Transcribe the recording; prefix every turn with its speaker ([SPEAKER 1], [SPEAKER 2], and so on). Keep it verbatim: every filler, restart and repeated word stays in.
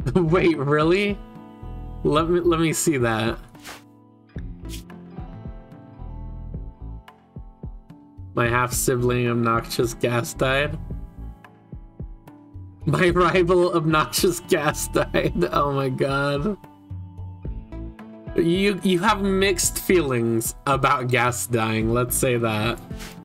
[SPEAKER 1] Wait, really? Let me let me see that. My half-sibling Obnoxious Gas died. My rival Obnoxious Gas died. Oh my god. You you have mixed feelings about Gas dying, let's say that.